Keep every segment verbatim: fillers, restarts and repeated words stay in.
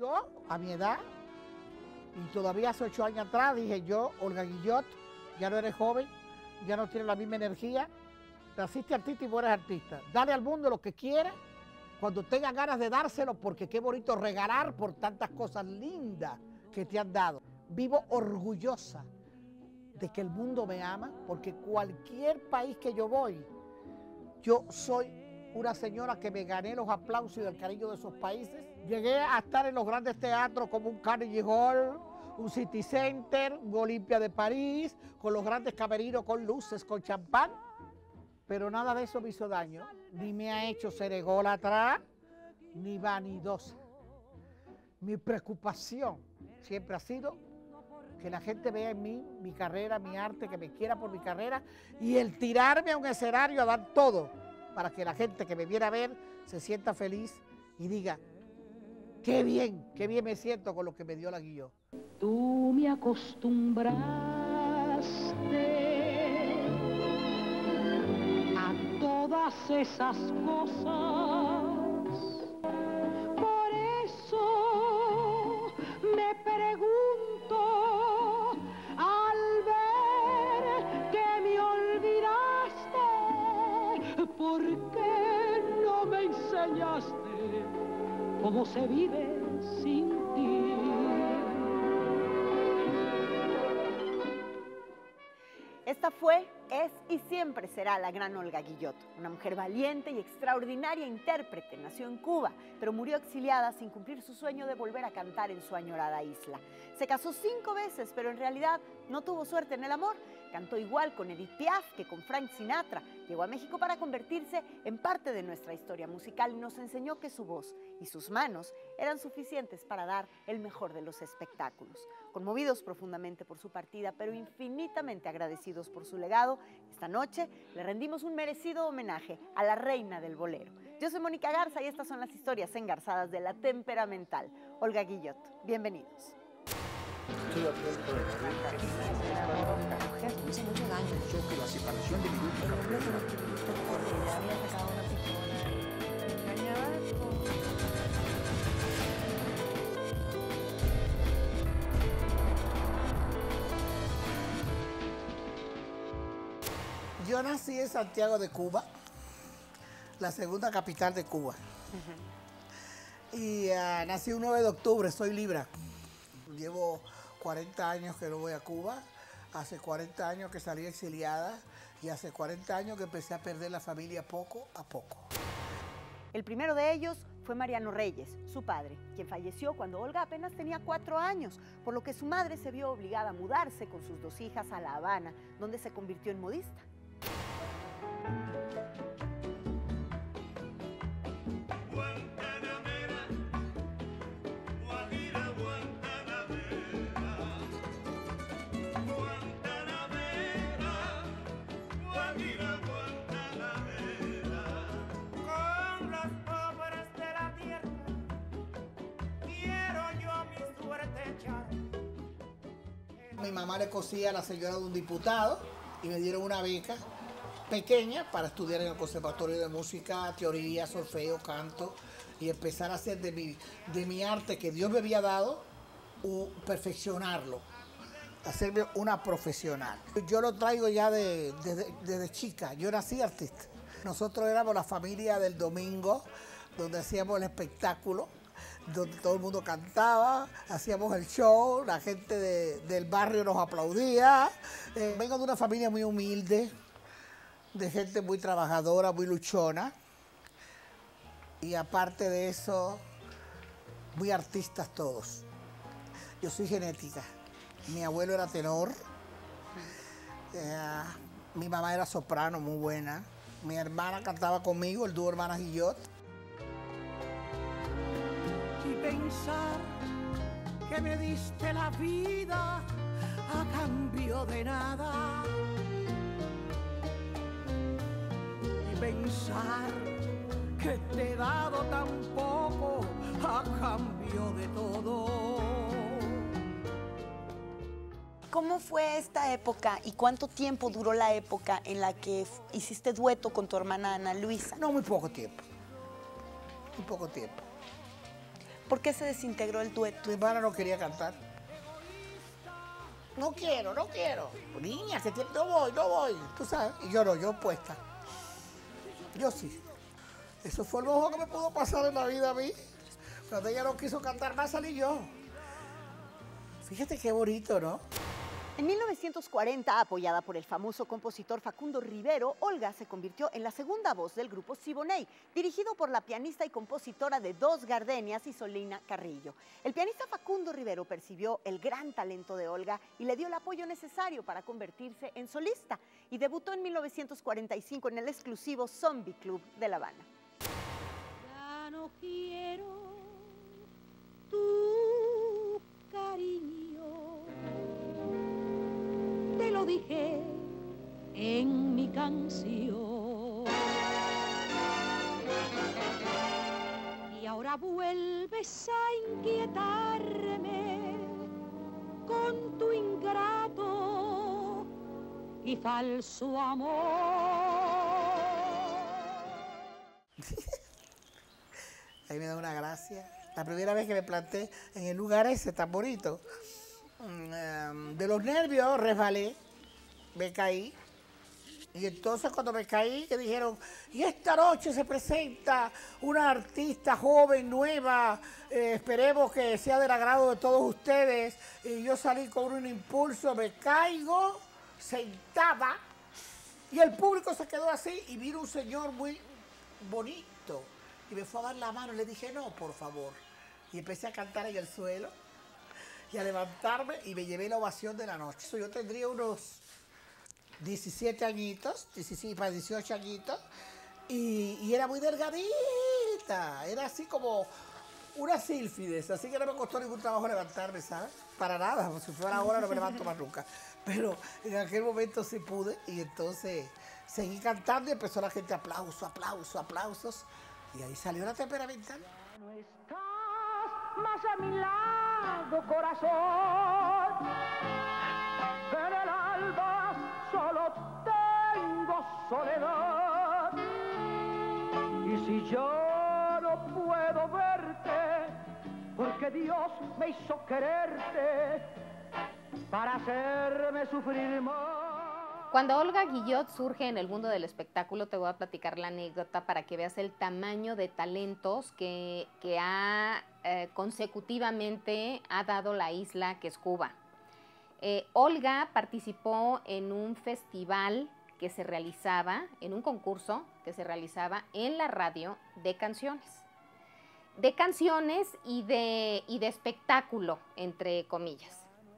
Yo, a mi edad, y todavía hace ocho años atrás, dije yo, Olga Guillot, ya no eres joven, ya no tienes la misma energía, naciste artista y mueres artista. Dale al mundo lo que quieras, cuando tengas ganas de dárselo, porque qué bonito regalar por tantas cosas lindas que te han dado. Vivo orgullosa de que el mundo me ama, porque cualquier país que yo voy, yo soy una señora que me gané los aplausos y el cariño de esos países. Llegué a estar en los grandes teatros como un Carnegie Hall, un City Center, un Olimpia de París, con los grandes camerinos, con luces, con champán, pero nada de eso me hizo daño, ni me ha hecho ser ególatra, ni vanidosa. Mi preocupación siempre ha sido que la gente vea en mí mi carrera, mi arte, que me quiera por mi carrera, y el tirarme a un escenario a dar todo, para que la gente que me viera a ver se sienta feliz y diga, qué bien, qué bien me siento con lo que me dio la Guillot. Tú me acostumbraste a todas esas cosas, por eso me pregunto al ver que me olvidaste, ¿por qué no me enseñaste cómo se vive sin ti? Esta fue, es y siempre será la gran Olga Guillot, una mujer valiente y extraordinaria intérprete. Nació en Cuba, pero murió exiliada sin cumplir su sueño de volver a cantar en su añorada isla. Se casó cinco veces, pero en realidad no tuvo suerte en el amor. Cantó igual con Edith Piaf que con Frank Sinatra. Llegó a México para convertirse en parte de nuestra historia musical y nos enseñó que su voz y sus manos eran suficientes para dar el mejor de los espectáculos. Conmovidos profundamente por su partida, pero infinitamente agradecidos por su legado, esta noche le rendimos un merecido homenaje a la reina del bolero. Yo soy Mónica Garza y estas son las historias engarzadas de la temperamental Olga Guillot. Bienvenidos. Yo nací en Santiago de Cuba, la segunda capital de Cuba. Uh-huh. Y uh, nací un nueve de octubre, soy Libra. Llevo cuarenta años que no voy a Cuba, hace cuarenta años que salí exiliada y hace cuarenta años que empecé a perder la familia poco a poco. El primero de ellos fue Mariano Reyes, su padre, quien falleció cuando Olga apenas tenía cuatro años, por lo que su madre se vio obligada a mudarse con sus dos hijas a La Habana, donde se convirtió en modista. Mi mamá le cosía a la señora de un diputado y me dieron una beca pequeña para estudiar en el Conservatorio de Música, teoría, solfeo, canto y empezar a hacer de mi, de mi arte que Dios me había dado, uh, perfeccionarlo, hacerme una profesional. Yo lo traigo ya desde de, de, de, de chica, yo nací artista. Nosotros éramos la familia del domingo, donde hacíamos el espectáculo, donde todo el mundo cantaba, hacíamos el show, la gente de, del barrio nos aplaudía. Eh, vengo de una familia muy humilde, de gente muy trabajadora, muy luchona, y aparte de eso, muy artistas todos. Yo soy genética. Mi abuelo era tenor, eh, mi mamá era soprano muy buena, mi hermana cantaba conmigo, el dúo Hermanas Guillot. Y pensar que me diste la vida a cambio de nada. Y pensar que te he dado tan poco a cambio de todo. ¿Cómo fue esta época y cuánto tiempo duró la época en la que hiciste dueto con tu hermana Ana Luisa? No, muy poco tiempo. Muy poco tiempo. ¿Por qué se desintegró el dueto? Mi hermana no quería cantar. No quiero, no quiero. Niña, que tiene, no voy, no voy. Tú sabes, y yo no, yo puesta. Yo sí. Eso fue lo mejor que me pudo pasar en la vida a mí. Cuando ella no quiso cantar más, salí yo. Fíjate qué bonito, ¿no? En mil novecientos cuarenta, apoyada por el famoso compositor Facundo Rivero, Olga se convirtió en la segunda voz del grupo Siboney, dirigido por la pianista y compositora de Dos Gardenias, Isolina Carrillo. El pianista Facundo Rivero percibió el gran talento de Olga y le dio el apoyo necesario para convertirse en solista, y debutó en mil novecientos cuarenta y cinco en el exclusivo Zombie Club de La Habana. Ya no quiero tu cariño, te lo dije en mi canción. Y ahora vuelves a inquietarme con tu ingrato y falso amor. Ahí me da una gracia. La primera vez que me planté en el lugar ese tan bonito, de los nervios resbalé, me caí. Y entonces cuando me caí, que dijeron, y esta noche se presenta una artista joven, nueva, eh, esperemos que sea del agrado de todos ustedes. Y yo salí con un impulso, me caigo, sentada, y el público se quedó así, y vino un señor muy bonito, y me fue a dar la mano, y le dije, no, por favor. Y empecé a cantar en el suelo, y a levantarme, y me llevé la ovación de la noche. So, yo tendría unos diecisiete añitos, diecisiete para dieciocho añitos, y, y era muy delgadita, era así como una sílfides, así que no me costó ningún trabajo levantarme, ¿sabes? Para nada, como si fuera ahora no me levanto más nunca. Pero en aquel momento sí pude, y entonces seguí cantando y empezó la gente, aplausos, aplausos, aplausos, y ahí salió la temperamental. No estás más a mi lado, corazón. En el alba solo tengo soledad. Y si yo no puedo verte, porque Dios me hizo quererte para hacerme sufrir más. Cuando Olga Guillot surge en el mundo del espectáculo, te voy a platicar la anécdota para que veas el tamaño de talentos que, que ha eh, consecutivamente ha dado la isla que es Cuba. Eh, Olga participó en un festival que se realizaba, en un concurso que se realizaba en la radio de canciones. De canciones y de, y de espectáculo, entre comillas.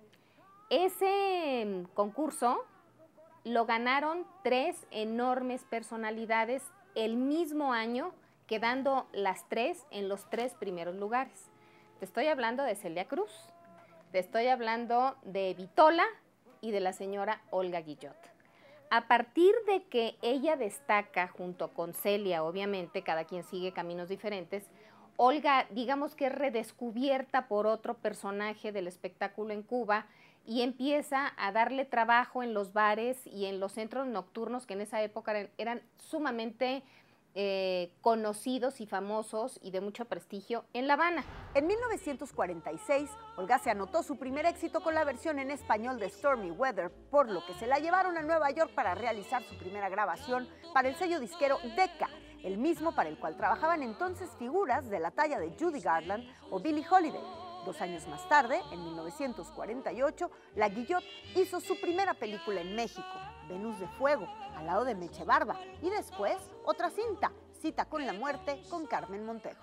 Ese concurso lo ganaron tres enormes personalidades el mismo año, quedando las tres en los tres primeros lugares. Te estoy hablando de Celia Cruz, te estoy hablando de Vitola y de la señora Olga Guillot. A partir de que ella destaca junto con Celia, obviamente, cada quien sigue caminos diferentes, Olga, digamos que es redescubierta por otro personaje del espectáculo en Cuba, y empieza a darle trabajo en los bares y en los centros nocturnos que en esa época eran, eran sumamente eh, conocidos y famosos y de mucho prestigio en La Habana. En mil novecientos cuarenta y seis, Olga se anotó su primer éxito con la versión en español de Stormy Weather, por lo que se la llevaron a Nueva York para realizar su primera grabación para el sello disquero Decca, el mismo para el cual trabajaban entonces figuras de la talla de Judy Garland o Billie Holiday. Dos años más tarde, en mil novecientos cuarenta y ocho, la Guillot hizo su primera película en México, Venus de Fuego, al lado de Meche Barba, y después otra cinta, Cita con la Muerte, con Carmen Montero.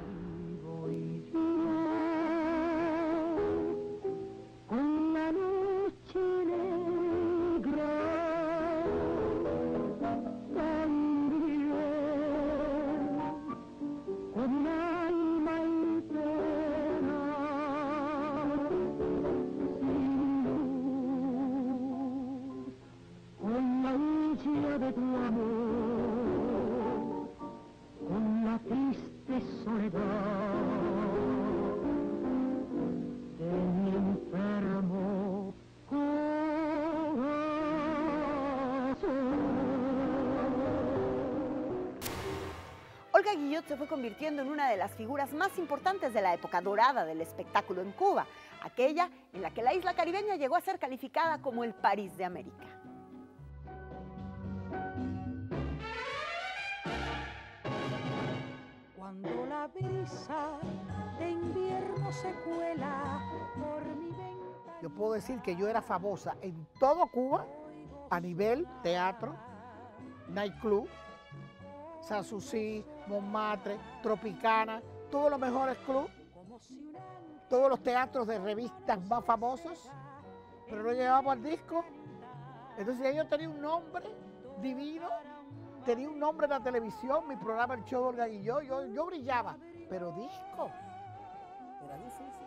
Con la noche negra, también, con alma entera, sin luz, con la ansia de tu amor, con la triste Olga Guillot se fue convirtiendo en una de las figuras más importantes de la época dorada del espectáculo en Cuba, aquella en la que la isla caribeña llegó a ser calificada como el París de América. Cuando la brisa de invierno se cuela por mi ventana. Yo puedo decir que yo era famosa en todo Cuba a nivel teatro, nightclub, Sanssouci, Montmartre, Tropicana, todos los mejores clubes, todos los teatros de revistas más famosos, pero no llegábamos al disco. Entonces yo tenía un nombre divino, tenía un nombre en la televisión, mi programa El Show de Olga Guillot, yo, yo brillaba, pero disco era difícil.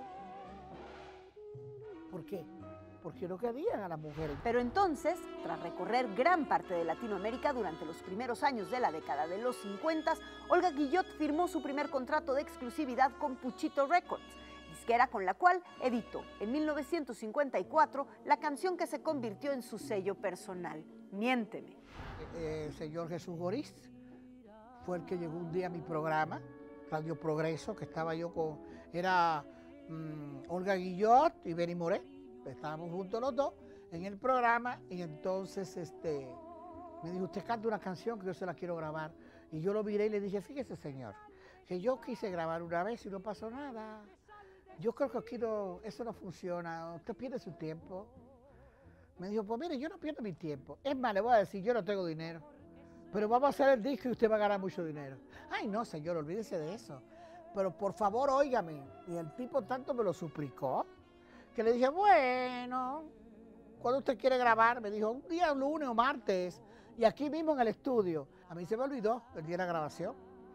¿Por qué? Porque no querían a las mujeres. Pero entonces, tras recorrer gran parte de Latinoamérica durante los primeros años de la década de los cincuenta, Olga Guillot firmó su primer contrato de exclusividad con Puchito Records, disquera con la cual editó en mil novecientos cincuenta y cuatro la canción que se convirtió en su sello personal, Miénteme. Eh, el señor Jesús Goriz fue el que llegó un día a mi programa, Radio Progreso, que estaba yo con, era mmm, Olga Guillot y Benny Moré. Estábamos juntos los dos en el programa y entonces este, me dijo, usted canta una canción que yo se la quiero grabar. Y yo lo miré y le dije, fíjese señor, que yo quise grabar una vez y no pasó nada. Yo creo que aquí no, eso no funciona, usted pierde su tiempo. Me dijo, pues mire, yo no pierdo mi tiempo. Es más, le voy a decir, yo no tengo dinero, pero vamos a hacer el disco y usted va a ganar mucho dinero. Ay, no señor, olvídese de eso. Pero por favor, óigame. Y el tipo tanto me lo suplicó, que le dije, bueno, ¿cuándo usted quiere grabar? Me dijo, un día lunes o martes, y aquí mismo en el estudio. A mí se me olvidó el día de la grabación.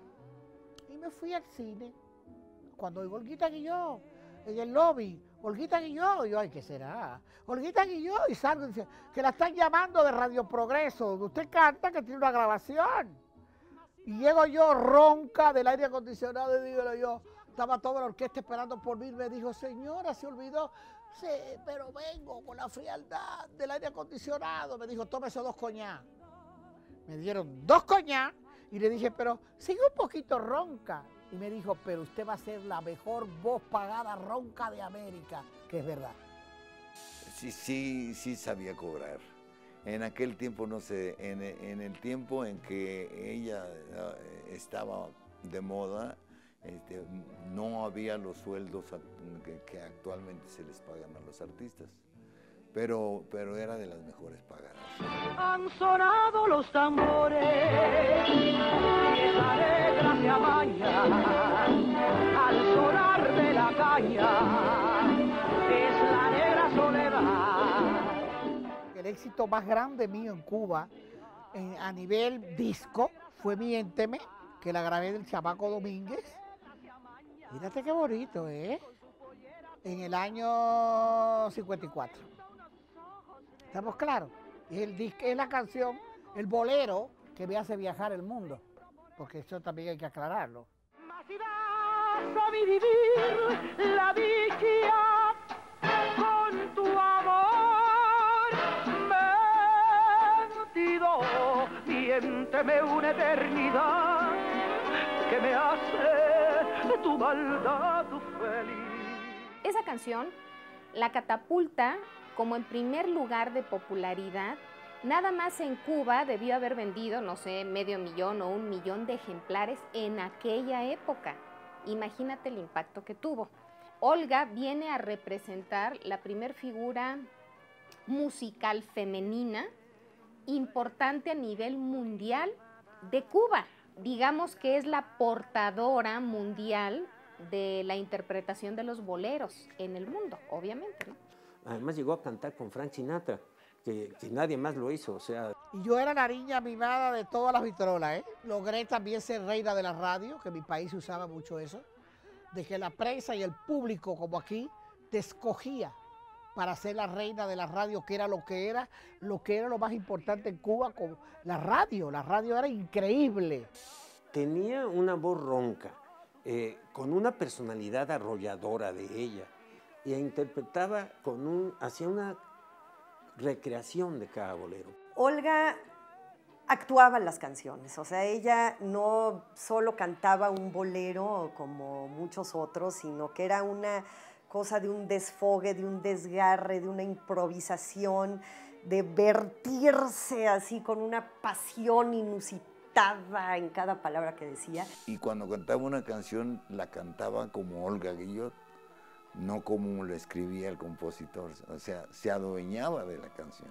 Y me fui al cine. Cuando oigo Olguita Guillot, en el lobby, Olguita Guillot, y yo, ay, ¿qué será? Olguita Guillot, y salgo y dice, que la están llamando de Radio Progreso, donde usted canta que tiene una grabación. Y llego yo ronca del aire acondicionado y digo yo, estaba toda la orquesta esperando por mí, me dijo, señora, se olvidó, sí, pero vengo con la frialdad del aire acondicionado. Me dijo, tómese dos coñac. Me dieron dos coñac y le dije, pero sigue un poquito ronca. Y me dijo, pero usted va a ser la mejor voz pagada ronca de América, que es verdad. Sí, sí, sí sabía cobrar. En aquel tiempo, no sé, en, en el tiempo en que ella uh, estaba de moda, Este, no había los sueldos que, que actualmente se les pagan a los artistas, pero, pero era de las mejores pagadas. Han sonado los tambores y esa letra se amaña al sonar de la caña, es la negra soledad. El éxito más grande mío en Cuba, en, a nivel disco, fue Miénteme, que la grabé del Chamaco Domínguez. Mírate qué bonito, ¿eh? En el año cincuenta y cuatro. ¿Estamos claros? Es, el disco, es la canción, el bolero que me hace viajar el mundo. Porque eso también hay que aclararlo. Mas irás a mi vivir la dicha con tu amor mentido. Miénteme una eternidad que me hace tu maldad feliz. Esa canción la catapulta como en primer lugar de popularidad. Nada más en Cuba debió haber vendido, no sé, medio millón o un millón de ejemplares en aquella época. Imagínate el impacto que tuvo. Olga viene a representar la primer figura musical femenina importante a nivel mundial de Cuba. Digamos que es la portadora mundial de la interpretación de los boleros en el mundo, obviamente, ¿no? Además llegó a cantar con Frank Sinatra, que, que nadie más lo hizo, o sea... Y yo era la niña mimada de todas las vitrolas, ¿eh? Logré también ser reina de la radio, que en mi país se usaba mucho eso, de que la prensa y el público, como aquí, te escogía para ser la reina de la radio, que era lo que era, lo que era lo más importante en Cuba, con la radio. La radio era increíble. Tenía una voz ronca, eh, con una personalidad arrolladora de ella, y interpretaba con un, hacía una recreación de cada bolero. Olga actuaba las canciones, o sea, ella no solo cantaba un bolero como muchos otros, sino que era una cosa de un desfogue, de un desgarre, de una improvisación, de vertirse así con una pasión inusitada en cada palabra que decía. Y cuando cantaba una canción, la cantaba como Olga Guillot, no como lo escribía el compositor, o sea, se adueñaba de la canción.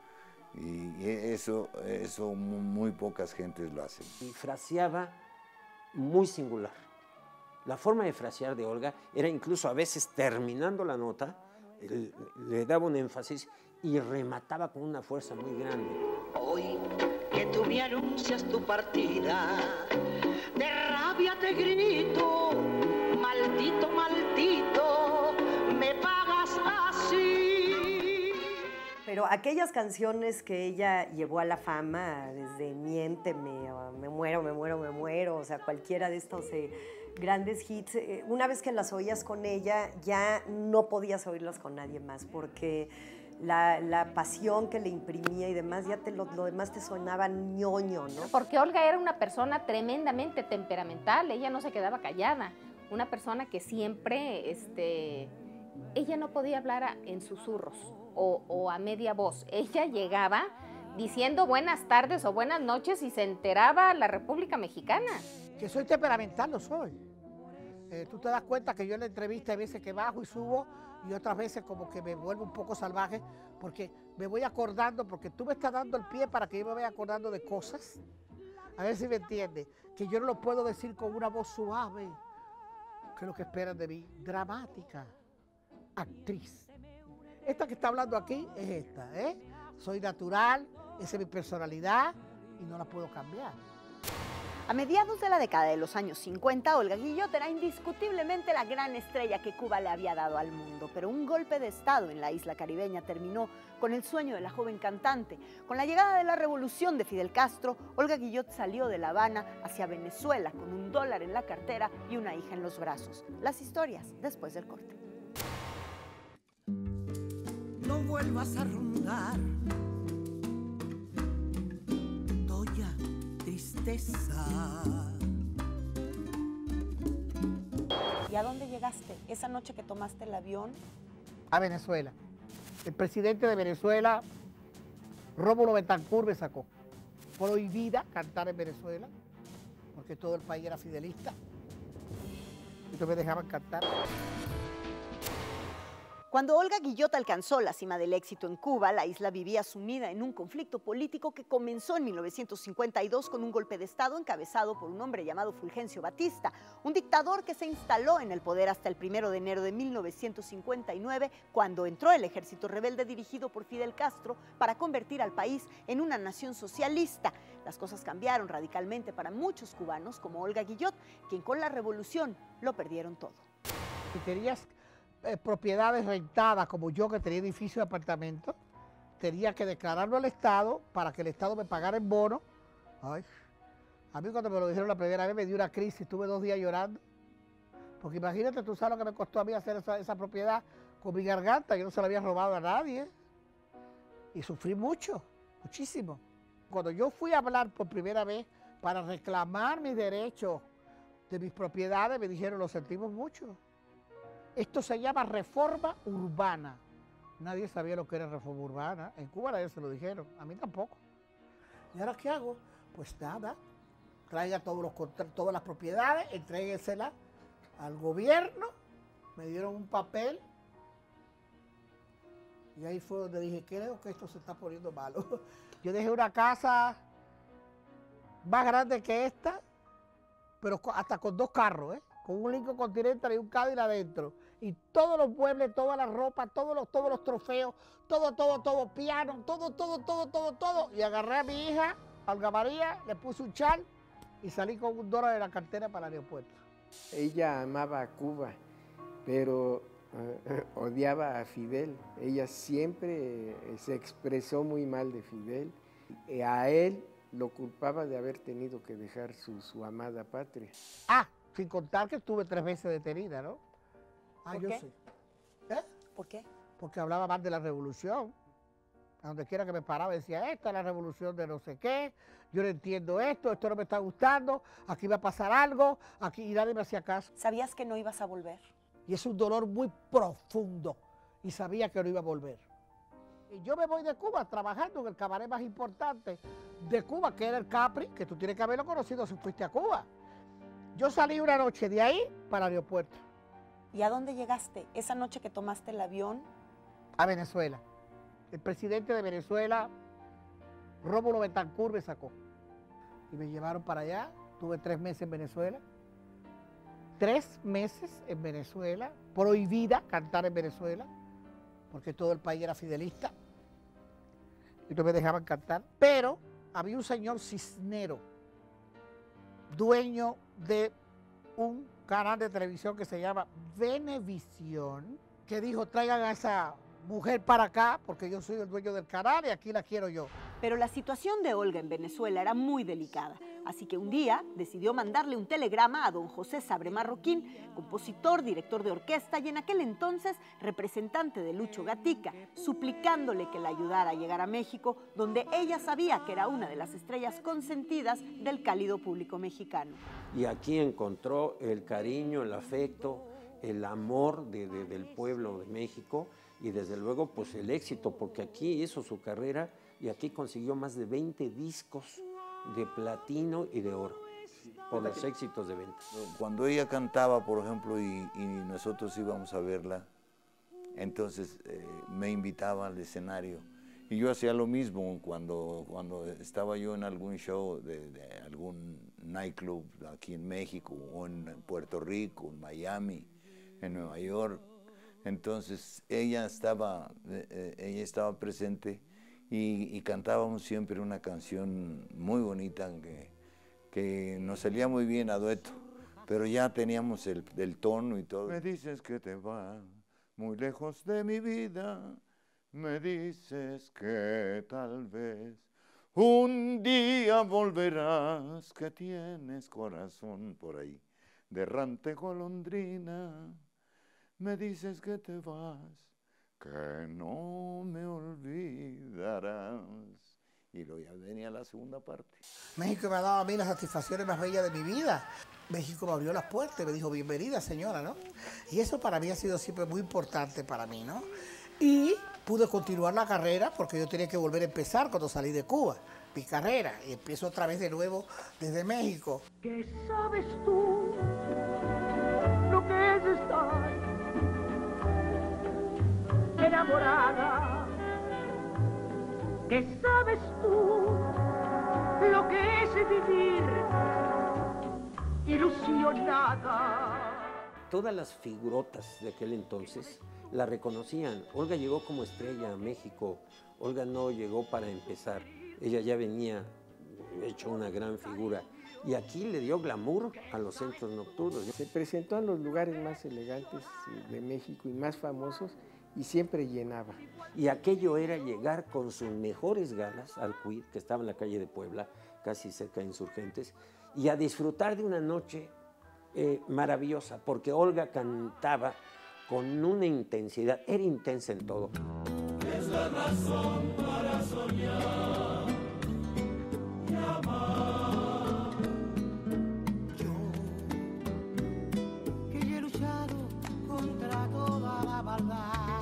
Y eso, eso muy pocas gentes lo hacen. Y fraseaba muy singular. La forma de frasear de Olga era incluso a veces terminando la nota, le, le daba un énfasis y remataba con una fuerza muy grande. Hoy que tú me anuncias tu partida, de rabia te grito, maldito, maldito, me pagas así. Pero aquellas canciones que ella llevó a la fama, desde Miénteme, o Me muero, me muero, me muero, o sea, cualquiera de estos eh, grandes hits, eh, una vez que las oías con ella, ya no podías oírlas con nadie más, porque la, la pasión que le imprimía y demás, ya te, lo, lo demás te sonaba ñoño, ¿no? Porque Olga era una persona tremendamente temperamental, ella no se quedaba callada, una persona que siempre, este, ella no podía hablar a, en susurros o, o a media voz, ella llegaba diciendo buenas tardes o buenas noches y se enteraba la República Mexicana. Que soy temperamental, lo soy. Eh, tú te das cuenta que yo en la entrevista hay veces que bajo y subo y otras veces como que me vuelvo un poco salvaje porque me voy acordando, porque tú me estás dando el pie para que yo me vaya acordando de cosas. A ver si me entiendes, que yo no lo puedo decir con una voz suave, que es lo que esperan de mí, dramática, actriz. Esta que está hablando aquí es esta, ¿eh? Soy natural, esa es mi personalidad y no la puedo cambiar. A mediados de la década de los años cincuenta, Olga Guillot era indiscutiblemente la gran estrella que Cuba le había dado al mundo, pero un golpe de estado en la isla caribeña terminó con el sueño de la joven cantante. Con la llegada de la revolución de Fidel Castro, Olga Guillot salió de La Habana hacia Venezuela con un dólar en la cartera y una hija en los brazos. Las historias después del corte. No vuelvas a rondar, Toya, tristeza. ¿Y a dónde llegaste esa noche que tomaste el avión? A Venezuela. El presidente de Venezuela, Rómulo Betancourt, me sacó. Prohibida cantar en Venezuela, porque todo el país era fidelista. Y no me dejaban cantar. Cuando Olga Guillot alcanzó la cima del éxito en Cuba, la isla vivía sumida en un conflicto político que comenzó en mil novecientos cincuenta y dos con un golpe de Estado encabezado por un hombre llamado Fulgencio Batista, un dictador que se instaló en el poder hasta el primero de enero de mil novecientos cincuenta y nueve, cuando entró el ejército rebelde dirigido por Fidel Castro para convertir al país en una nación socialista. Las cosas cambiaron radicalmente para muchos cubanos, como Olga Guillot, quien con la revolución lo perdieron todo. Si querías Eh, propiedades rentadas, como yo que tenía edificio de apartamento, tenía que declararlo al Estado para que el Estado me pagara en bono. Ay, a mí cuando me lo dijeron la primera vez me dio una crisis, estuve dos días llorando. Porque imagínate, tú sabes lo que me costó a mí hacer esa, esa propiedad con mi garganta, yo no se la había robado a nadie. Y sufrí mucho, muchísimo. Cuando yo fui a hablar por primera vez para reclamar mis derechos de mis propiedades, me dijeron, lo sentimos mucho. Esto se llama reforma urbana. Nadie sabía lo que era reforma urbana. En Cuba nadie se lo dijeron, a mí tampoco. ¿Y ahora qué hago? Pues nada, traiga todos los, todas las propiedades, entréguenselas al gobierno, me dieron un papel y ahí fue donde dije, creo que esto se está poniendo malo. Yo dejé una casa más grande que esta, pero hasta con dos carros, ¿eh? Con un Lincoln Continental y un Cadillac adentro. Y todos los muebles, toda la ropa, todos los, todos los trofeos, todo, todo, todo, piano, todo, todo, todo, todo, todo. Y agarré a mi hija, Olga María, le puse un chal y salí con un dólar de la cartera para el aeropuerto. Ella amaba a Cuba, pero eh, odiaba a Fidel. Ella siempre eh, se expresó muy mal de Fidel. Y a él lo culpaba de haber tenido que dejar su, su amada patria. Ah, sin contar que estuve tres veces detenida, ¿no? Ah, ¿Por yo qué? sé. ¿Eh? ¿Por qué? Porque hablaba mal de la revolución. A donde quiera que me paraba decía, esta es la revolución de no sé qué, yo no entiendo esto, esto no me está gustando, aquí va a pasar algo, aquí y nadie me hacía caso. ¿Sabías que no ibas a volver? Y es un dolor muy profundo y sabía que no iba a volver. Y yo me voy de Cuba trabajando en el cabaret más importante de Cuba, que era el Capri, que tú tienes que haberlo conocido si fuiste a Cuba. Yo salí una noche de ahí para el aeropuerto. ¿Y a dónde llegaste esa noche que tomaste el avión? A Venezuela. El presidente de Venezuela, Rómulo Betancourt, me sacó. Y me llevaron para allá. Tuve tres meses en Venezuela. Tres meses en Venezuela. Prohibida cantar en Venezuela, porque todo el país era fidelista. Y no me dejaban cantar. Pero había un señor Cisnero, dueño de un canal de televisión que se llama Venevisión, que dijo, traigan a esa mujer para acá, porque yo soy el dueño del canal y aquí la quiero yo. Pero la situación de Olga en Venezuela era muy delicada, así que un día decidió mandarle un telegrama a don José Sabre Marroquín, compositor, director de orquesta y en aquel entonces representante de Lucho Gatica, suplicándole que la ayudara a llegar a México, donde ella sabía que era una de las estrellas consentidas del cálido público mexicano. Y aquí encontró el cariño, el afecto, el amor de, de, del pueblo de México y desde luego pues el éxito, porque aquí hizo su carrera y aquí consiguió más de veinte discos de platino y de oro por los éxitos de ventas. Cuando ella cantaba, por ejemplo, y, y nosotros íbamos a verla, entonces eh, me invitaba al escenario. Y yo hacía lo mismo cuando, cuando estaba yo en algún show de, de algún nightclub aquí en México, o en Puerto Rico, en Miami, en Nueva York. Entonces ella estaba, eh, ella estaba presente y, y cantábamos siempre una canción muy bonita que, que nos salía muy bien a dueto, pero ya teníamos el, el tono y todo. Me dices que te vas muy lejos de mi vida, me dices que tal vez un día volverás, que tienes corazón por ahí, de errante golondrina. Me dices que te vas, que no me olvidarás. Y luego ya venía la segunda parte. México me ha dado a mí las satisfacciones más bellas de mi vida. México me abrió las puertas y me dijo, bienvenida señora, ¿no? Y eso para mí ha sido siempre muy importante para mí, ¿no? Y pude continuar la carrera porque yo tenía que volver a empezar cuando salí de Cuba, mi carrera. Y empiezo otra vez de nuevo desde México. ¿Qué sabes tú lo que es estar enamorada? ¿Qué sabes tú lo que es vivir ilusionada? Todas las figurotas de aquel entonces la reconocían. Olga llegó como estrella a México. Olga no llegó para empezar. Ella ya venía hecho una gran figura. Y aquí le dio glamour a los centros nocturnos. Se presentó en los lugares más elegantes de México y más famosos y siempre llenaba. Y aquello era llegar con sus mejores galas al Quid, que estaba en la calle de Puebla, casi cerca de Insurgentes, y a disfrutar de una noche eh, maravillosa, porque Olga cantaba con una intensidad, era intensa en todo. Es la razón para soñar y amar. Yo, que he luchado contra toda la maldad,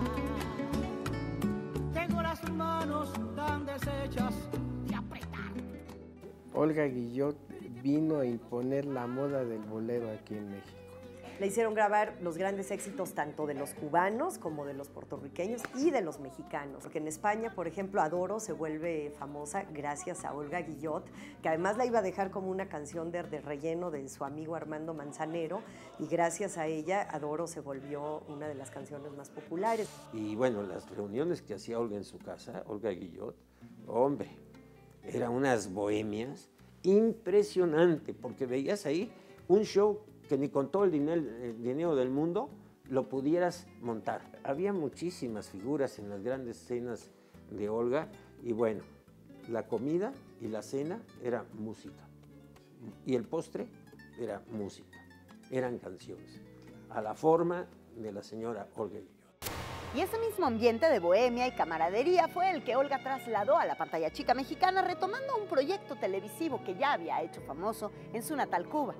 tengo las manos tan deshechas de apretar. Olga Guillot vino a imponer la moda del bolero aquí en México. Le hicieron grabar los grandes éxitos tanto de los cubanos como de los puertorriqueños y de los mexicanos. Porque en España, por ejemplo, Adoro se vuelve famosa gracias a Olga Guillot, que además la iba a dejar como una canción de, de relleno de su amigo Armando Manzanero, y gracias a ella Adoro se volvió una de las canciones más populares. Y bueno, las reuniones que hacía Olga en su casa, Olga Guillot, hombre, eran unas bohemias impresionantes, porque veías ahí un show que ni con todo el dinero, el dinero del mundo lo pudieras montar. Había muchísimas figuras en las grandes cenas de Olga y bueno, la comida y la cena era música y el postre era música, eran canciones, a la forma de la señora Olga Guillot. Y ese mismo ambiente de bohemia y camaradería fue el que Olga trasladó a la pantalla chica mexicana, retomando un proyecto televisivo que ya había hecho famoso en su natal Cuba.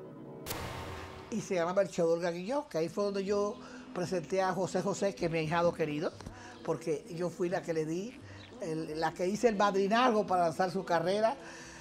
Y se llamaba El Show de Olga Guillot, que ahí fue donde yo presenté a José José, que es mi ahijado querido, porque yo fui la que le di, el, la que hice el madrinazgo para lanzar su carrera.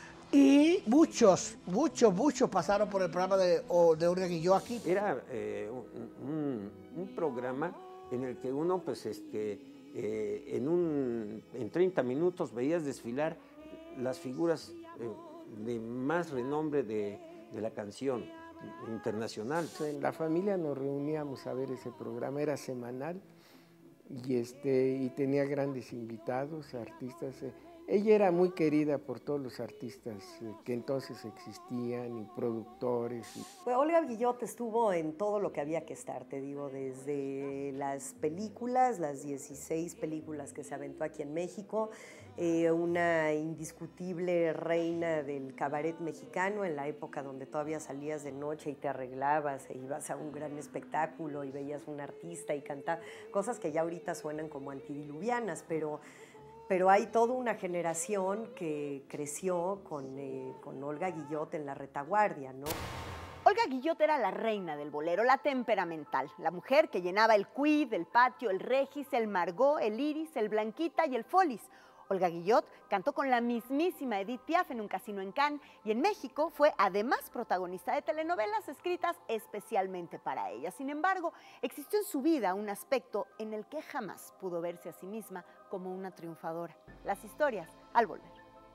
Y muchos, muchos, muchos pasaron por el programa de, de Olga Guillot aquí. Era eh, un, un programa en el que uno, pues, este, eh, en, un, en treinta minutos veías desfilar las figuras eh, de más renombre de, de la canción internacional. En la familia nos reuníamos a ver ese programa, era semanal y, este, y tenía grandes invitados, artistas. Eh, Ella era muy querida por todos los artistas eh, que entonces existían y productores. Y... Pues Olga Guillot estuvo en todo lo que había que estar, te digo, desde las películas, las dieciséis películas que se aventó aquí en México, eh, una indiscutible reina del cabaret mexicano en la época donde todavía salías de noche y te arreglabas e ibas a un gran espectáculo y veías un artista y cantar, cosas que ya ahorita suenan como antidiluvianas, pero... Pero hay toda una generación que creció con, eh, con Olga Guillot en la retaguardia, ¿no? Olga Guillot era la reina del bolero, la temperamental, la mujer que llenaba el Quid, el Patio, el Regis, el Margot, el Iris, el Blanquita y el Folis. Olga Guillot cantó con la mismísima Edith Piaf en un casino en Cannes y en México fue además protagonista de telenovelas escritas especialmente para ella. Sin embargo, existió en su vida un aspecto en el que jamás pudo verse a sí misma como una triunfadora. Las historias al volver.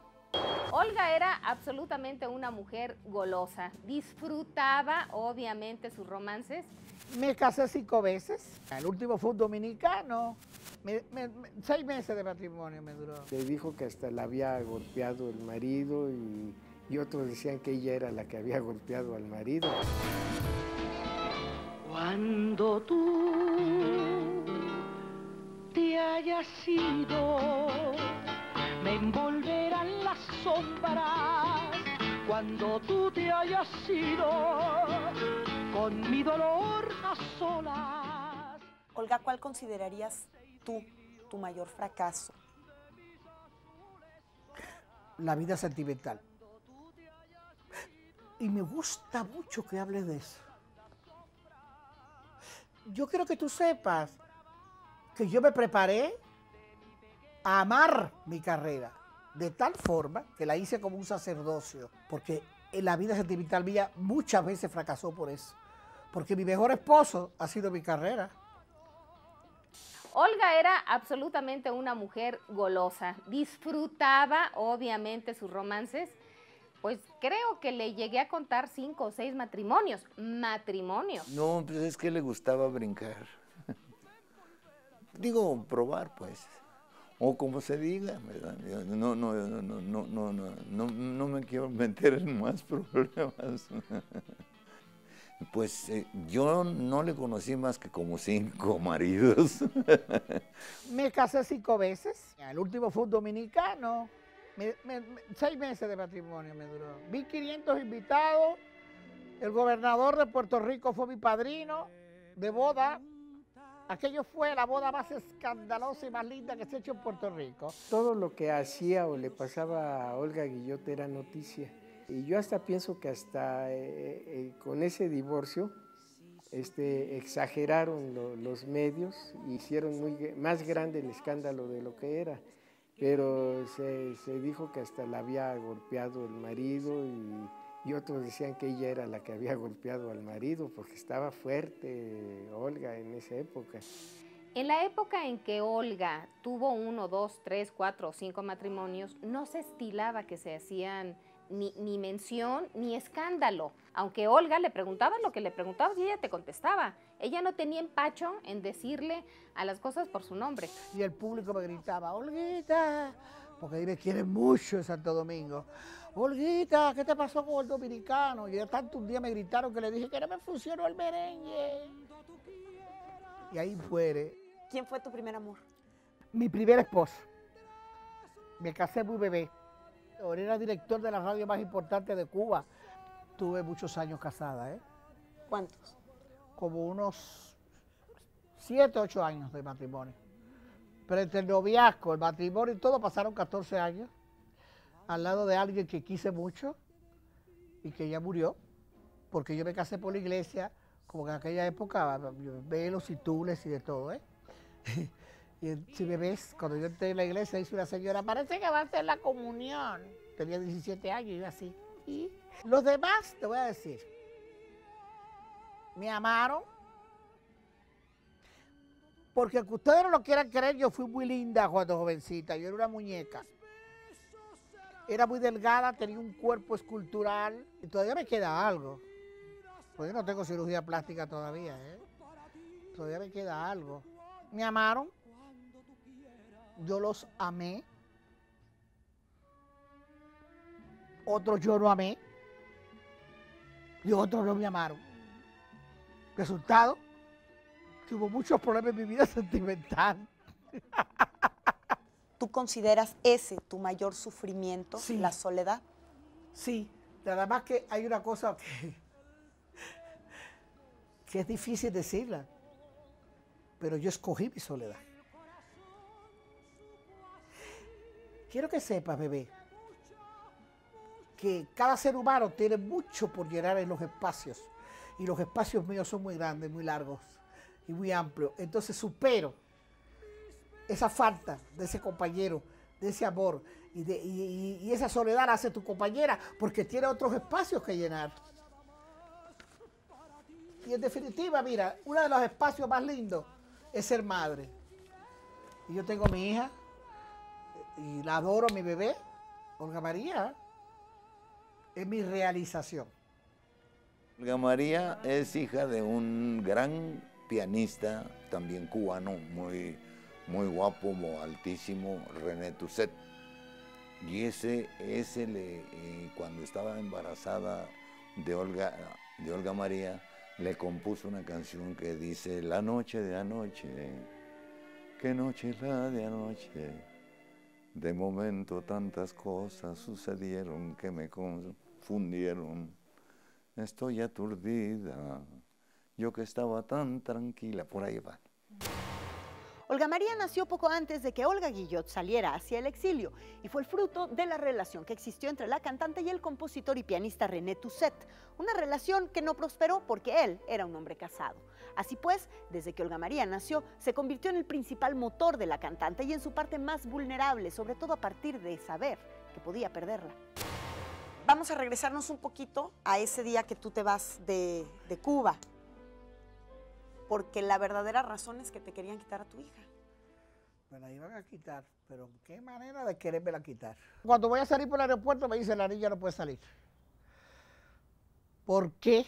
Olga era absolutamente una mujer golosa, disfrutaba obviamente sus romances. Me casé cinco veces, el último fue un dominicano, me, me, me, seis meses de matrimonio me duró. Se dijo que hasta la había golpeado el marido y, y otros decían que ella era la que había golpeado al marido. Cuando tú te hayas ido, me envolverán las sombras. Cuando tú te hayas ido, con mi dolor a solas. Olga, ¿cuál considerarías tú tu mayor fracaso? La vida sentimental. Y me gusta mucho que hables de eso. Yo quiero que tú sepas que yo me preparé a amar mi carrera de tal forma que la hice como un sacerdocio, porque en la vida sentimental mía muchas veces fracasó por eso, porque mi mejor esposo ha sido mi carrera. Olga era absolutamente una mujer golosa, disfrutaba obviamente sus romances, pues creo que le llegué a contar cinco o seis matrimonios, matrimonios. No, pues es que le gustaba brincar. Digo, probar, pues. O como se diga, ¿verdad? Yo no, no, no, no, no, no, no, no, no me quiero meter en más problemas. Pues eh, yo no le conocí más que como cinco maridos. Me casé cinco veces, el último fue un dominicano, me, me, me, seis meses de matrimonio me duró. mil quinientos invitados, el gobernador de Puerto Rico fue mi padrino de boda. Aquello fue la boda más escandalosa y más linda que se ha hecho en Puerto Rico. Todo lo que hacía o le pasaba a Olga Guillot era noticia. Y yo hasta pienso que hasta eh, eh, con ese divorcio este, exageraron lo, los medios, hicieron muy, más grande el escándalo de lo que era. Pero se, se dijo que hasta la había golpeado el marido y... Y otros decían que ella era la que había golpeado al marido porque estaba fuerte Olga en esa época. En la época en que Olga tuvo uno, dos, tres, cuatro o cinco matrimonios, no se estilaba que se hacían ni, ni mención ni escándalo. Aunque Olga le preguntaba lo que le preguntabas y ella te contestaba. Ella no tenía empacho en decirle a las cosas por su nombre. Y el público me gritaba, Olguita, porque ahí me quieren mucho en Santo Domingo. Olguita, ¿qué te pasó con el dominicano? Y tanto un día me gritaron que le dije que no me funcionó el merengue. Y ahí fue. ¿Quién fue tu primer amor? Mi primer esposo. Me casé muy bebé. Ahora era director de la radio más importante de Cuba. Tuve muchos años casada, ¿eh? ¿Cuántos? Como unos siete, ocho años de matrimonio. Pero entre el noviazgo, el matrimonio y todo, pasaron catorce años al lado de alguien que quise mucho y que ya murió, porque yo me casé por la iglesia, como en aquella época, velos y tules y de todo, ¿eh? Y si me ves, cuando yo entré en la iglesia, dice una señora, parece que va a hacer la comunión. Tenía diecisiete años y yo así. Y los demás, te voy a decir, me amaron, porque aunque ustedes no lo quieran creer, yo fui muy linda cuando jovencita, yo era una muñeca. Era muy delgada, tenía un cuerpo escultural y todavía me queda algo. Pues yo no tengo cirugía plástica todavía, ¿eh? Todavía me queda algo. Me amaron, yo los amé. Otros yo no amé y otros no me amaron. Resultado, que hubo muchos problemas en mi vida sentimental. ¿Tú consideras ese tu mayor sufrimiento, sí. la soledad? Sí, nada más que hay una cosa que, que es difícil decirla, pero yo escogí mi soledad. Quiero que sepas, bebé, que cada ser humano tiene mucho por llenar en los espacios, y los espacios míos son muy grandes, muy largos y muy amplios. Entonces supero esa falta de ese compañero, de ese amor, y, de, y, y esa soledad la hace tu compañera porque tiene otros espacios que llenar. Y en definitiva, mira, uno de los espacios más lindos es ser madre. Y yo tengo mi hija, y la adoro, mi bebé, Olga María, es mi realización. Olga María es hija de un gran pianista, también cubano, muy... muy guapo, muy altísimo, René Tusset. Y ese, ese le, eh, cuando estaba embarazada de Olga, de Olga María, le compuso una canción que dice, la noche de anoche, qué noche es la de anoche, de momento tantas cosas sucedieron que me confundieron, estoy aturdida, yo que estaba tan tranquila, por ahí va. Olga María nació poco antes de que Olga Guillot saliera hacia el exilio y fue el fruto de la relación que existió entre la cantante y el compositor y pianista René Tusset, una relación que no prosperó porque él era un hombre casado. Así pues, desde que Olga María nació, se convirtió en el principal motor de la cantante y en su parte más vulnerable, sobre todo a partir de saber que podía perderla. Vamos a regresarnos un poquito a ese día que tú te vas de, de Cuba, porque la verdadera razón es que te querían quitar a tu hija. Me la iban a quitar, pero qué manera de querérmela quitar. Cuando voy a salir por el aeropuerto me dicen, la niña no puede salir. ¿Por qué?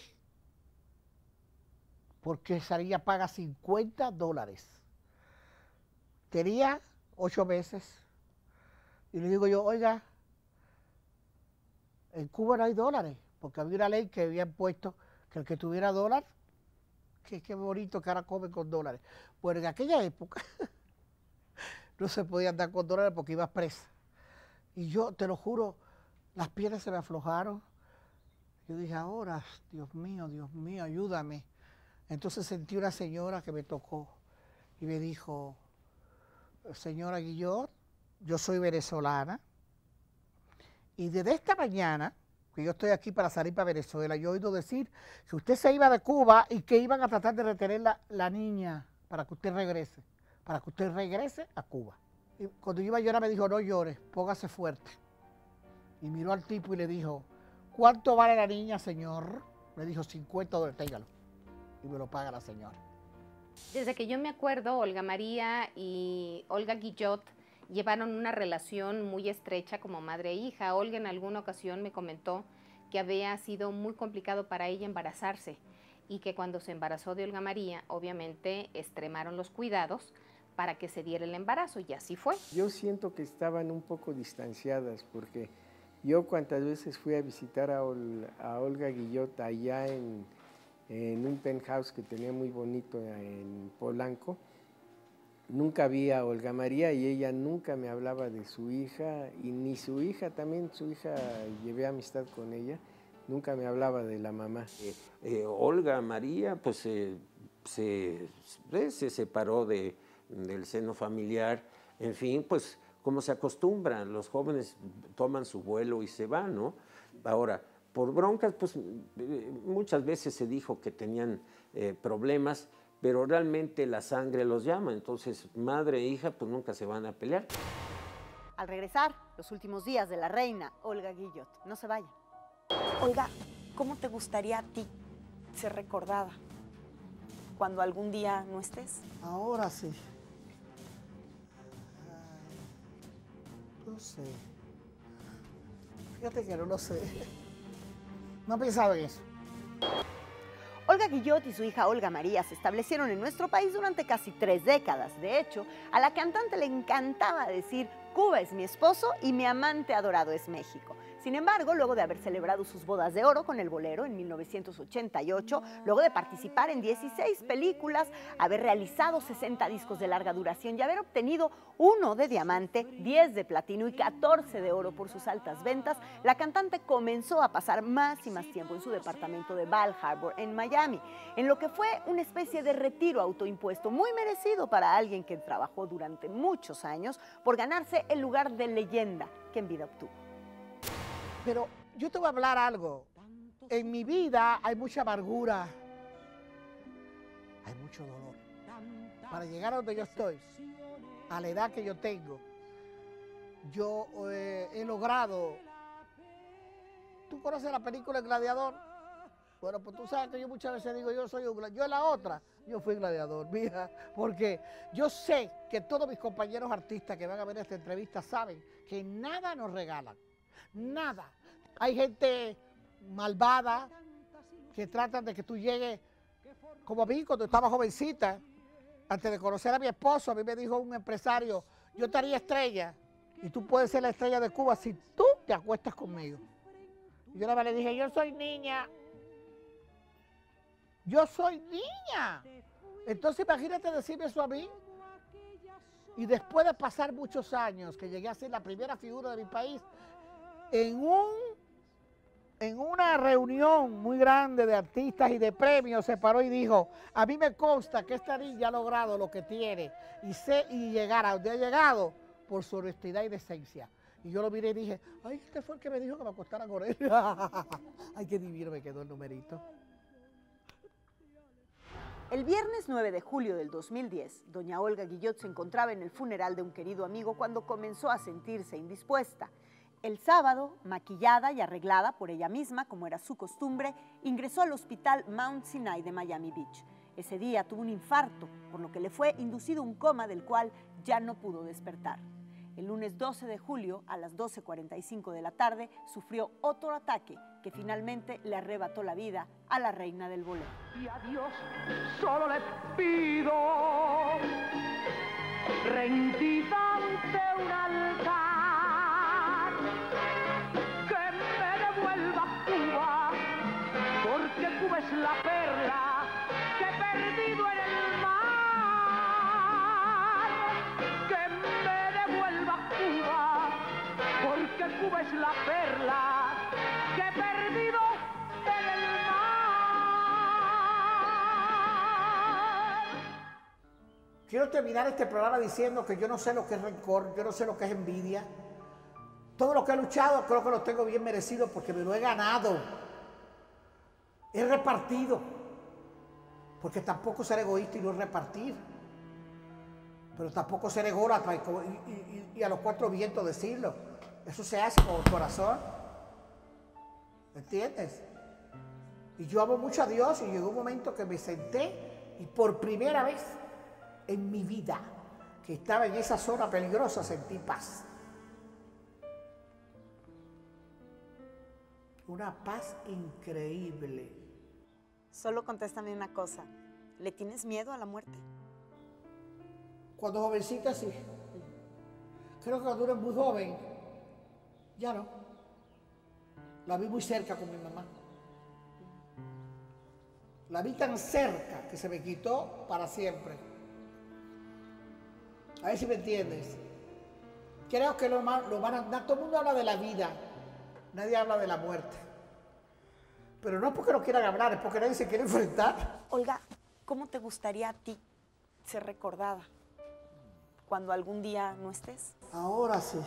Porque esa niña paga cincuenta dólares. Tenía ocho meses. Y le digo yo, oiga, en Cuba no hay dólares, porque había una ley que habían puesto que el que tuviera dólar, que qué bonito que ahora come con dólares. Bueno, en aquella época no se podía andar con dólares porque ibas presa. Y yo, te lo juro, las piernas se me aflojaron. Yo dije, ahora, Dios mío, Dios mío, ayúdame. Entonces sentí una señora que me tocó y me dijo, señora Guillot, yo soy venezolana y desde esta mañana, que yo estoy aquí para salir para Venezuela, yo he oído decir que usted se iba de Cuba y que iban a tratar de retener la, la niña para que usted regrese, para que usted regrese a Cuba. Y cuando yo iba a llorar me dijo, no llores, póngase fuerte. Y miró al tipo y le dijo, ¿cuánto vale la niña, señor? Le dijo, cincuenta dólares, téngalo. Y me lo paga la señora. Desde que yo me acuerdo, Olga María y Olga Guillot llevaron una relación muy estrecha como madre e hija. Olga en alguna ocasión me comentó que había sido muy complicado para ella embarazarse y que cuando se embarazó de Olga María, obviamente extremaron los cuidados para que se diera el embarazo, y así fue. Yo siento que estaban un poco distanciadas, porque yo cuantas veces fui a visitar a, Ol, a Olga Guillot allá en, en un penthouse que tenía muy bonito en Polanco, nunca vi a Olga María y ella nunca me hablaba de su hija, y ni su hija, también su hija, llevé amistad con ella, nunca me hablaba de la mamá. Eh, eh, Olga María pues eh, se, se separó de, del seno familiar, en fin, pues como se acostumbran, los jóvenes toman su vuelo y se van, ¿no? Ahora, por broncas, pues muchas veces se dijo que tenían eh, problemas, pero realmente la sangre los llama, entonces madre e hija pues nunca se van a pelear. Al regresar, los últimos días de la reina Olga Guillot. No se vayan. Olga, ¿cómo te gustaría a ti ser recordada cuando algún día no estés? Ahora sí. Ay, no sé. Fíjate que no lo sé. No he pensado en eso. Olga Guillot y su hija Olga María se establecieron en nuestro país durante casi tres décadas. De hecho, a la cantante le encantaba decir: Cuba es mi esposo y mi amante adorado es México. Sin embargo, luego de haber celebrado sus bodas de oro con el Bolero en mil novecientos ochenta y ocho, luego de participar en dieciséis películas, haber realizado sesenta discos de larga duración y haber obtenido uno de diamante, diez de platino y catorce de oro por sus altas ventas, la cantante comenzó a pasar más y más tiempo en su departamento de Bal Harbour en Miami, en lo que fue una especie de retiro autoimpuesto muy merecido para alguien que trabajó durante muchos años por ganarse el lugar de leyenda que en vida obtuvo. Pero yo te voy a hablar algo. En mi vida hay mucha amargura, hay mucho dolor. Para llegar a donde yo estoy, a la edad que yo tengo, yo eh, he logrado... ¿Tú conoces la película El Gladiador? Bueno, pues tú sabes que yo muchas veces digo, yo soy un gladiador. Yo en la otra, yo fui gladiador, mira, porque yo sé que todos mis compañeros artistas que van a ver esta entrevista saben que nada nos regalan. Nada. Hay gente malvada que tratan de que tú llegues, como a mí cuando estaba jovencita, antes de conocer a mi esposo, a mí me dijo un empresario, yo te haría estrella y tú puedes ser la estrella de Cuba si tú te acuestas conmigo. Y yo nada más le dije, yo soy niña, yo soy niña. Entonces imagínate decirme eso a mí. Y después de pasar muchos años, que llegué a ser la primera figura de mi país, en, un, en una reunión muy grande de artistas y de premios se paró y dijo, a mí me consta que esta niña ha logrado lo que tiene y, sé, y llegar a donde ha llegado por su honestidad y decencia. Y yo lo miré y dije, ay, este fue el que me dijo que me acostara con él. Ay, qué divino me quedó el numerito. El viernes nueve de julio del dos mil diez, doña Olga Guillot se encontraba en el funeral de un querido amigo cuando comenzó a sentirse indispuesta. El sábado, maquillada y arreglada por ella misma, como era su costumbre, ingresó al hospital Mount Sinai de Miami Beach. Ese día tuvo un infarto, por lo que le fue inducido un coma del cual ya no pudo despertar. El lunes doce de julio, a las doce cuarenta y cinco de la tarde, sufrió otro ataque que finalmente le arrebató la vida a la reina del bolero. Y a Dios solo le pido, rendida ante un altar, que me devuelva Cuba, porque Cuba es la perla que he perdido en el mar. Que me devuelva Cuba, porque Cuba es la perla que he perdido en el mar. Quiero terminar este programa diciendo que yo no sé lo que es rencor, yo no sé lo que es envidia. Todo lo que he luchado creo que lo tengo bien merecido porque me lo he ganado. He repartido, porque tampoco ser egoísta y no repartir. Pero tampoco ser ególatra y, y, y, y a los cuatro vientos decirlo. Eso se hace con el corazón. ¿Entiendes? Y yo amo mucho a Dios y llegó un momento que me senté y por primera vez en mi vida que estaba en esa zona peligrosa sentí paz. Una paz increíble. Solo contéstame una cosa. ¿Le tienes miedo a la muerte? Cuando jovencita sí. Creo que cuando uno es muy joven, ya no. La vi muy cerca con mi mamá. La vi tan cerca que se me quitó para siempre. A ver si me entiendes. Creo que lo, lo van a... Todo el mundo habla de la vida. Nadie habla de la muerte. Pero no es porque no quieran hablar, es porque nadie se quiere enfrentar. Olga, ¿cómo te gustaría a ti ser recordada cuando algún día no estés? Ahora sí.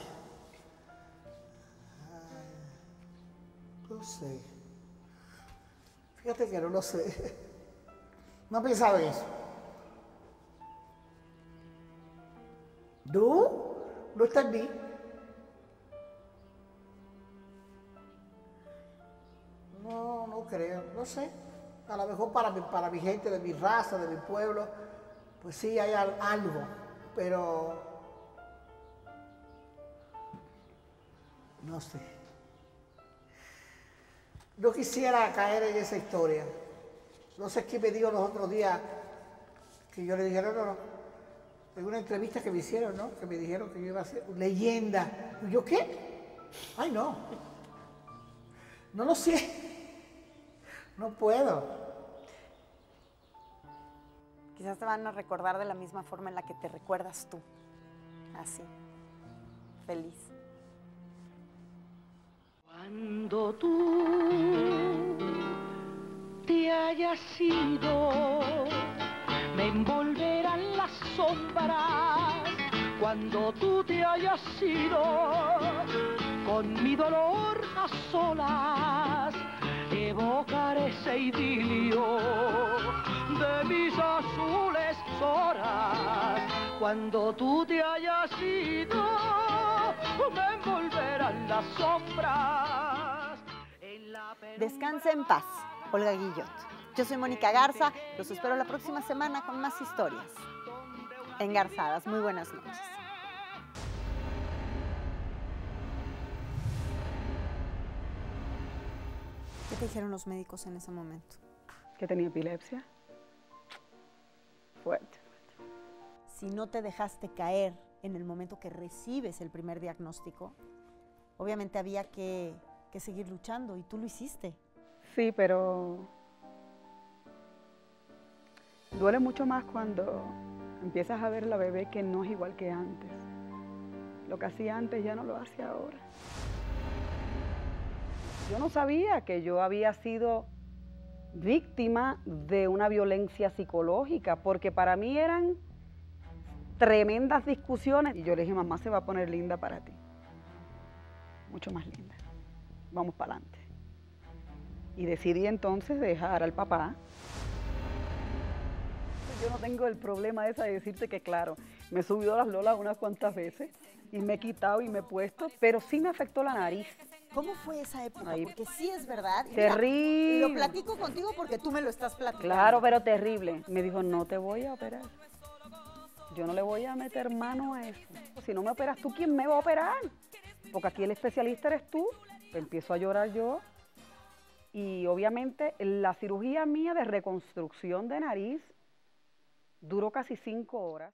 Ay, no sé. Fíjate que no lo sé. No he pensado en eso. ¿Tú? No está en mí. No, no creo, no sé. A lo mejor para mi, para mi gente de mi raza, de mi pueblo, pues sí hay al- algo, pero no sé. No quisiera caer en esa historia. No sé quién me dijo los otros días que yo le dije, no, no, no. En una entrevista que me hicieron, ¿no? Que me dijeron que yo iba a ser leyenda. ¿Y yo qué? Ay, no. No lo sé. No puedo. Quizás te van a recordar de la misma forma en la que te recuerdas tú. Así, feliz. Cuando tú te hayas ido, me envolverán las sombras. Cuando tú te hayas ido, con mi dolor a solas, evocaré ese idilio de mis azules horas. Cuando tú te hayas ido, me envolverán las sombras. En la Descansa en paz, Olga Guillot. Yo soy Mónica Garza, los espero la próxima semana con más historias engarzadas. Muy buenas noches. ¿Qué te dijeron los médicos en ese momento? Que tenía epilepsia. Fuerte. Si no te dejaste caer en el momento que recibes el primer diagnóstico, obviamente había que, que seguir luchando y tú lo hiciste. Sí, pero duele mucho más cuando empiezas a ver la bebé que no es igual que antes. Lo que hacía antes ya no lo hace ahora. Yo no sabía que yo había sido víctima de una violencia psicológica, porque para mí eran tremendas discusiones. Y yo le dije, mamá se va a poner linda para ti. Mucho más linda. Vamos para adelante. Y decidí entonces dejar al papá. Yo no tengo el problema ese de decirte que, claro, me he subido a las lolas unas cuantas veces y me he quitado y me he puesto, pero sí me afectó la nariz. ¿Cómo fue esa época? Ahí. Porque sí es verdad. Y Terrible. mira, lo platico contigo porque tú me lo estás platicando. Claro, pero terrible. Me dijo, no te voy a operar. Yo no le voy a meter mano a eso. Si no me operas tú, ¿quién me va a operar? Porque aquí el especialista eres tú. Empiezo a llorar yo. Y obviamente la cirugía mía de reconstrucción de nariz duró casi cinco horas.